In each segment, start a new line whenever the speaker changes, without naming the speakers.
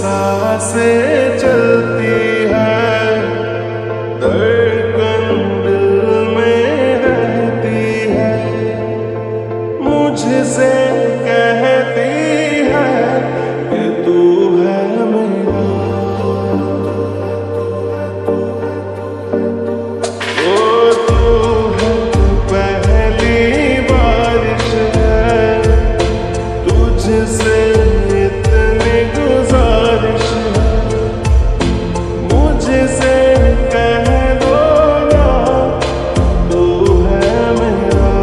सांसें चलती है, धड़कन दिल में रहती है, मुझसे कहती है कि तू है मेरा। ओ तू है पहली बारिश है, तुझसे इतनी गुजारिश है, मुझसे कह दो ना तू है मेरा।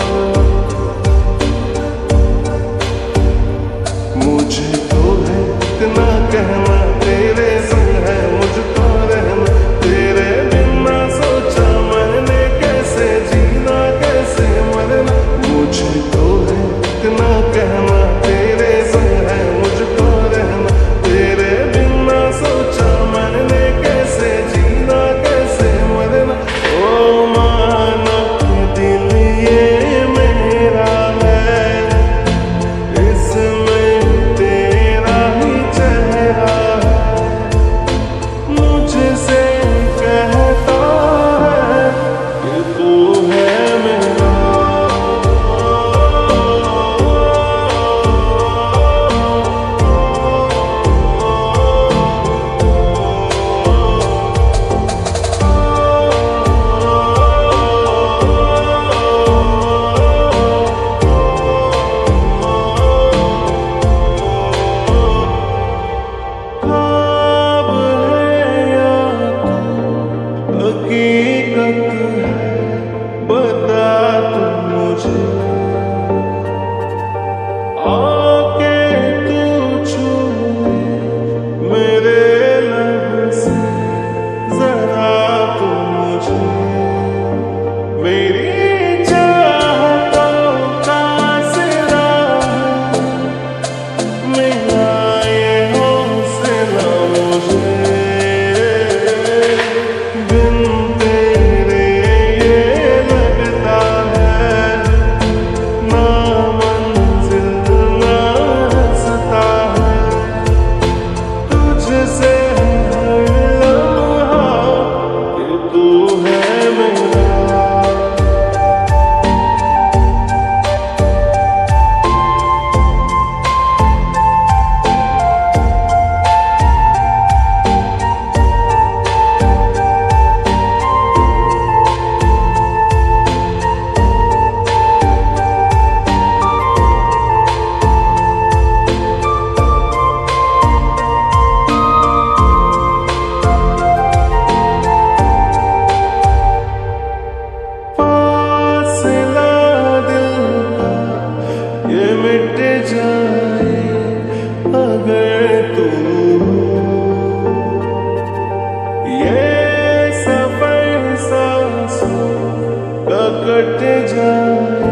मुझे तो है इतना कहना तेरे संग है मुझको रहना, तेरे बिना सोचा मैंने कैसे जीना कैसे मरना। मुझे तो है इतना कहना तेरे संग है मुझको रहना, तेरे बिना सोचा मैंने कैसे जीना कैसे मरना। ओ माना कि दिल ये मेरा है, इसमें तेरा ही चेहरा है, मुझसे कहता है कि तू है मेरा। ख्वाब है या तू हकीकत है, बता तू मुझे आके तू छू मेरे लब से जरा तू मुझे। मेरी चाहतों का सिरा है मेरा ये हौसला, मुझे बिन तेरे ये लगता है ना मंजिल ना रास्ता है, तुझसे हर लम्हा कि तू है मेरा। फासला दिल का ये मिट जाए अगर तू हो, ये सफर सांसों का कट जाए